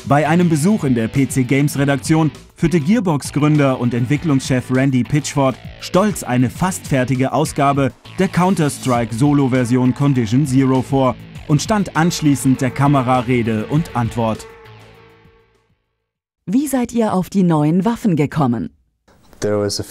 Bei einem Besuch in der PC Games Redaktion führte Gearbox-Gründer und Entwicklungschef Randy Pitchford stolz eine fast fertige Ausgabe der Counter-Strike-Solo-Version Condition Zero vor und stand anschließend der Kamera Rede und Antwort. Wie seid ihr auf die neuen Waffen gekommen? Da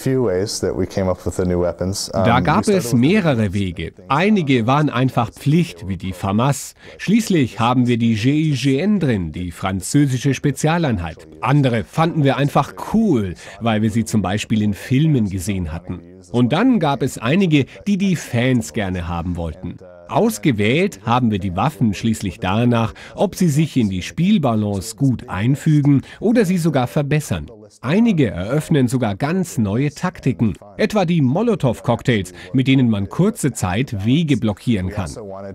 gab es mehrere Wege. Einige waren einfach Pflicht, wie die FAMAS. Schließlich haben wir die GIGN drin, die französische Spezialeinheit. Andere fanden wir einfach cool, weil wir sie zum Beispiel in Filmen gesehen hatten. Und dann gab es einige, die die Fans gerne haben wollten. Ausgewählt haben wir die Waffen schließlich danach, ob sie sich in die Spielbalance gut einfügen oder sie sogar verbessern. Einige eröffnen sogar ganz neue Taktiken, etwa die Molotow-Cocktails, mit denen man kurze Zeit Wege blockieren kann.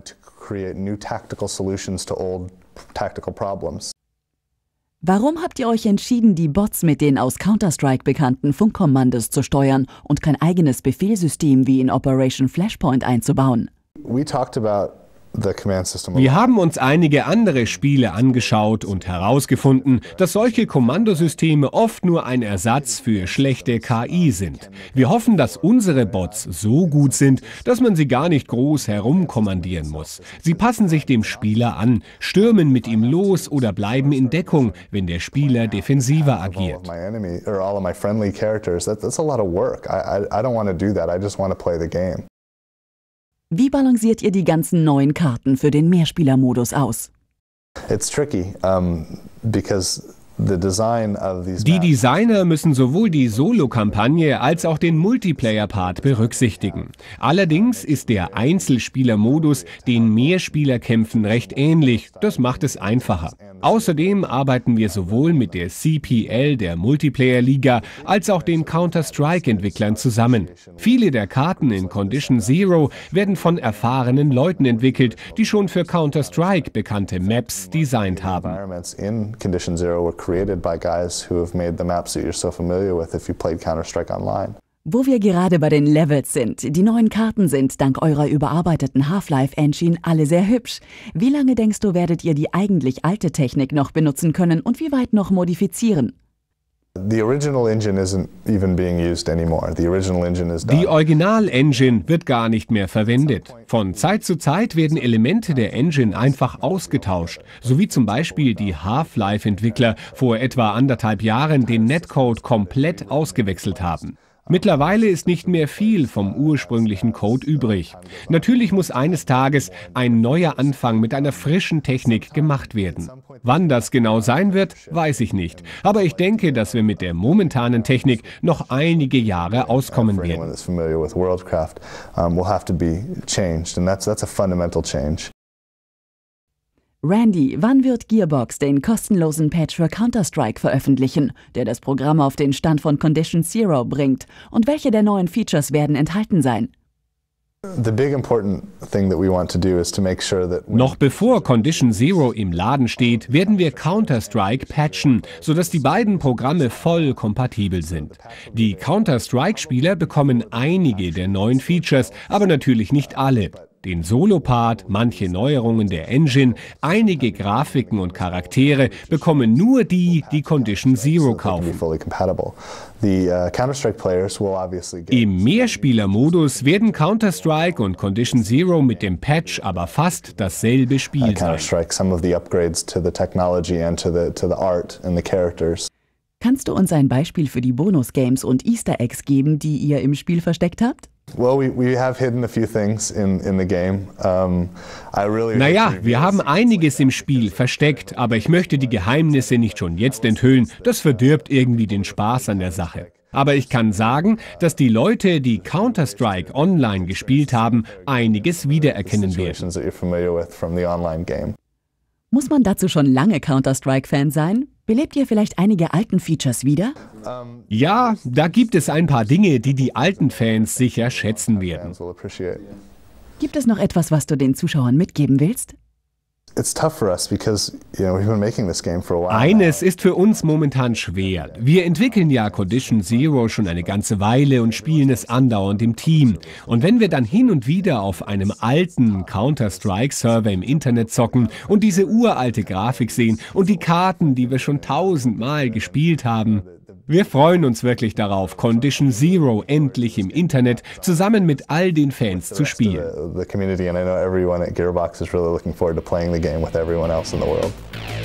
Warum habt ihr euch entschieden, die Bots mit den aus Counter-Strike bekannten Funkkommandos zu steuern und kein eigenes Befehlssystem wie in Operation Flashpoint einzubauen? Wir haben uns einige andere Spiele angeschaut und herausgefunden, dass solche Kommandosysteme oft nur ein Ersatz für schlechte KI sind. Wir hoffen, dass unsere Bots so gut sind, dass man sie gar nicht groß herumkommandieren muss. Sie passen sich dem Spieler an, stürmen mit ihm los oder bleiben in Deckung, wenn der Spieler defensiver agiert. Wie balanciert ihr die ganzen neuen Karten für den Mehrspielermodus aus? Die Designer müssen sowohl die Solo-Kampagne als auch den Multiplayer-Part berücksichtigen. Allerdings ist der Einzelspieler-Modus den Mehrspielerkämpfen recht ähnlich. Das macht es einfacher. Außerdem arbeiten wir sowohl mit der CPL, der Multiplayer-Liga, als auch den Counter-Strike-Entwicklern zusammen. Viele der Karten in Condition Zero werden von erfahrenen Leuten entwickelt, die schon für Counter-Strike bekannte Maps designt haben. Wo wir gerade bei den Levels sind, die neuen Karten sind dank eurer überarbeiteten Half-Life-Engine alle sehr hübsch. Wie lange denkst du, werdet ihr die eigentlich alte Technik noch benutzen können und wie weit noch modifizieren? Die Original-Engine wird gar nicht mehr verwendet. Von Zeit zu Zeit werden Elemente der Engine einfach ausgetauscht, so wie zum Beispiel die Half-Life-Entwickler vor etwa 1,5 Jahren den Netcode komplett ausgewechselt haben. Mittlerweile ist nicht mehr viel vom ursprünglichen Code übrig. Natürlich muss eines Tages ein neuer Anfang mit einer frischen Technik gemacht werden. Wann das genau sein wird, weiß ich nicht. Aber ich denke, dass wir mit der momentanen Technik noch einige Jahre auskommen werden. Randy, wann wird Gearbox den kostenlosen Patch für Counter-Strike veröffentlichen, der das Programm auf den Stand von Condition Zero bringt? Und welche der neuen Features werden enthalten sein? Noch bevor Condition Zero im Laden steht, werden wir Counter-Strike patchen, sodass die beiden Programme voll kompatibel sind. Die Counter-Strike-Spieler bekommen einige der neuen Features, aber natürlich nicht alle. Den Solo-Part, manche Neuerungen der Engine, einige Grafiken und Charaktere bekommen nur die, die Condition Zero kaufen. Im Mehrspieler-Modus werden Counter-Strike und Condition Zero mit dem Patch aber fast dasselbe Spiel sein. Kannst du uns ein Beispiel für die Bonus-Games und Easter Eggs geben, die ihr im Spiel versteckt habt? Naja, wir haben einiges im Spiel versteckt, aber ich möchte die Geheimnisse nicht schon jetzt enthüllen. Das verdirbt irgendwie den Spaß an der Sache. Aber ich kann sagen, dass die Leute, die Counter-Strike online gespielt haben, einiges wiedererkennen werden. Muss man dazu schon lange Counter-Strike-Fan sein? Belebt ihr vielleicht einige alten Features wieder? Ja, da gibt es ein paar Dinge, die die alten Fans sicher schätzen werden. Gibt es noch etwas, was du den Zuschauern mitgeben willst? Eines ist für uns momentan schwer. Wir entwickeln ja Condition Zero schon eine ganze Weile und spielen es andauernd im Team. Und wenn wir dann hin und wieder auf einem alten Counter-Strike-Server im Internet zocken und diese uralte Grafik sehen und die Karten, die wir schon 1000-mal gespielt haben, wir freuen uns wirklich darauf, Condition Zero endlich im Internet zusammen mit all den Fans zu spielen. The community, and I know everyone at Gearbox is really looking forward to playing the game with everyone else in the world.